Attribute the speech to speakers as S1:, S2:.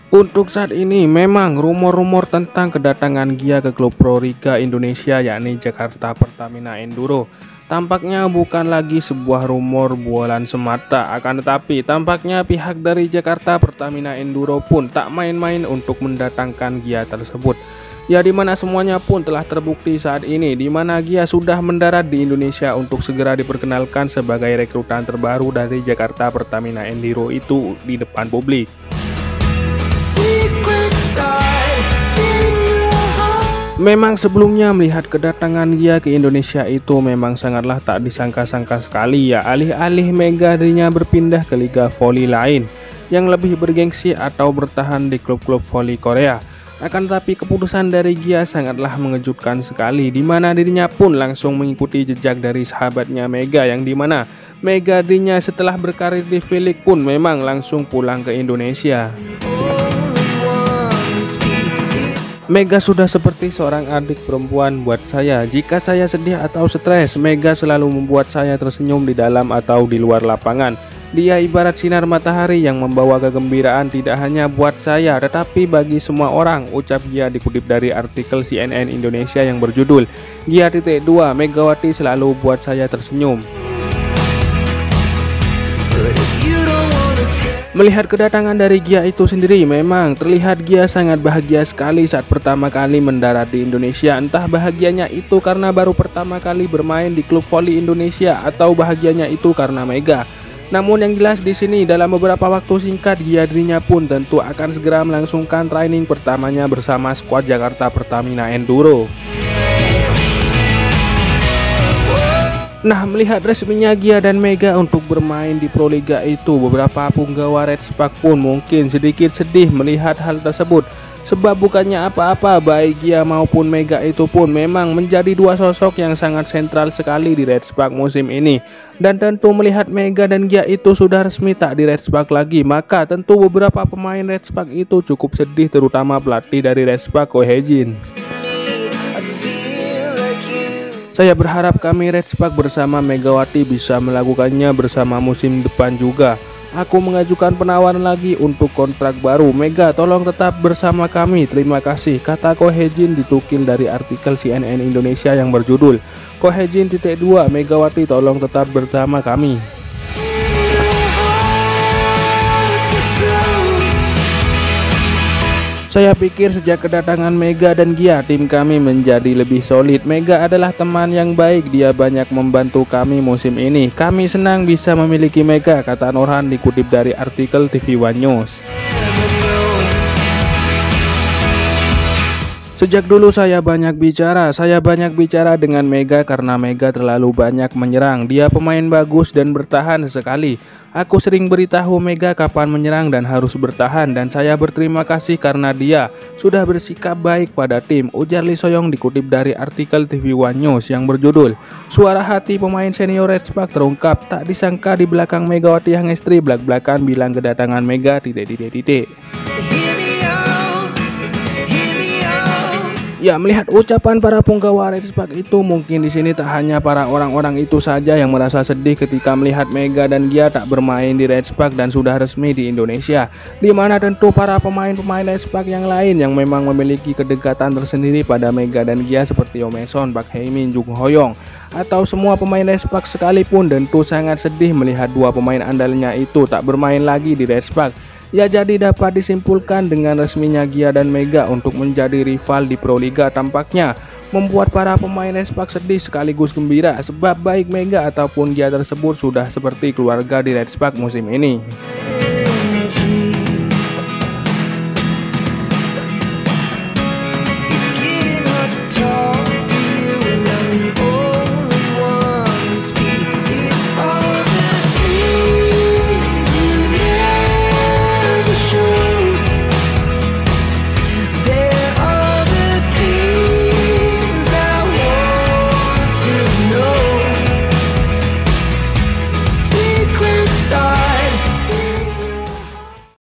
S1: Untuk saat ini memang rumor-rumor tentang kedatangan Gia ke klub Pro Liga Indonesia yakni Jakarta Pertamina Enduro tampaknya bukan lagi sebuah rumor bualan semata, akan tetapi tampaknya pihak dari Jakarta Pertamina Enduro pun tak main-main untuk mendatangkan Gia tersebut. Ya, dimana semuanya pun telah terbukti saat ini, dimana Gia sudah mendarat di Indonesia untuk segera diperkenalkan sebagai rekrutan terbaru dari Jakarta Pertamina Enduro itu di depan publik. Memang sebelumnya melihat kedatangan Gia ke Indonesia itu memang sangatlah tak disangka-sangka sekali ya, alih-alih Mega dirinya berpindah ke liga voli lain yang lebih bergengsi atau bertahan di klub-klub voli Korea. Akan tetapi keputusan dari Gia sangatlah mengejutkan sekali, dimana dirinya pun langsung mengikuti jejak dari sahabatnya Mega, yang dimana Mega dirinya setelah berkarir di V-League pun memang langsung pulang ke Indonesia. Mega sudah seperti seorang adik perempuan buat saya. Jika saya sedih atau stres, Mega selalu membuat saya tersenyum di dalam atau di luar lapangan. Dia ibarat sinar matahari yang membawa kegembiraan tidak hanya buat saya, tetapi bagi semua orang, ucap Gia dikutip dari artikel CNN Indonesia yang berjudul Gia.2 Megawati selalu buat saya tersenyum. Melihat kedatangan dari Gia itu sendiri, memang terlihat Gia sangat bahagia sekali saat pertama kali mendarat di Indonesia. Entah bahagianya itu karena baru pertama kali bermain di klub voli Indonesia atau bahagianya itu karena Mega. Namun yang jelas di sini dalam beberapa waktu singkat Gia dirinya pun tentu akan segera melangsungkan training pertamanya bersama skuad Jakarta Pertamina Enduro. Nah, melihat resminya Gia dan Mega untuk bermain di Pro Liga itu, beberapa punggawa Red Spark pun mungkin sedikit sedih melihat hal tersebut. Sebab bukannya apa-apa, baik Gia maupun Mega itu pun memang menjadi dua sosok yang sangat sentral sekali di Red Spark musim ini. Dan tentu melihat Mega dan Gia itu sudah resmi tak di Red Spark lagi, maka tentu beberapa pemain Red Spark itu cukup sedih, terutama pelatih dari Red Spark Ko Hye-jin. Saya berharap kami Red Spark bersama Megawati bisa melakukannya bersama musim depan juga. Aku mengajukan penawaran lagi untuk kontrak baru. Mega, tolong tetap bersama kami. Terima kasih, kata Ko Hye-jin ditukil dari artikel CNN Indonesia yang berjudul Ko Hye-jin.2 Megawati tolong tetap bersama kami. Saya pikir sejak kedatangan Mega dan Gia, tim kami menjadi lebih solid. Mega adalah teman yang baik, dia banyak membantu kami musim ini. Kami senang bisa memiliki Mega, kata Norhan dikutip dari artikel TV One News. Sejak dulu saya banyak bicara dengan Mega karena Mega terlalu banyak menyerang. Dia pemain bagus dan bertahan sekali. Aku sering beritahu Mega kapan menyerang dan harus bertahan, dan saya berterima kasih karena dia sudah bersikap baik pada tim, ujar Lee Soyong dikutip dari artikel TV One News yang berjudul Suara Hati Pemain Senior Red Spark terungkap. Tak disangka di belakang Megawati Hangestri belak-belakan bilang kedatangan Mega ... Ya, melihat ucapan para punggawa Red Spark itu, mungkin di sini tak hanya para orang-orang itu saja yang merasa sedih ketika melihat Mega dan Gia tak bermain di Red Spark dan sudah resmi di Indonesia, di mana tentu para pemain-pemain Red Spark yang lain yang memang memiliki kedekatan tersendiri pada Mega dan Gia seperti Omeson, Park Hae-min, Jung Ho-young, atau semua pemain Red Spark sekalipun tentu sangat sedih melihat dua pemain andalnya itu tak bermain lagi di Red Spark. Ya, jadi dapat disimpulkan dengan resminya Gia dan Mega untuk menjadi rival di Pro Liga tampaknya membuat para pemain Red Spark sedih sekaligus gembira, sebab baik Mega ataupun Gia tersebut sudah seperti keluarga di Red Spark musim ini.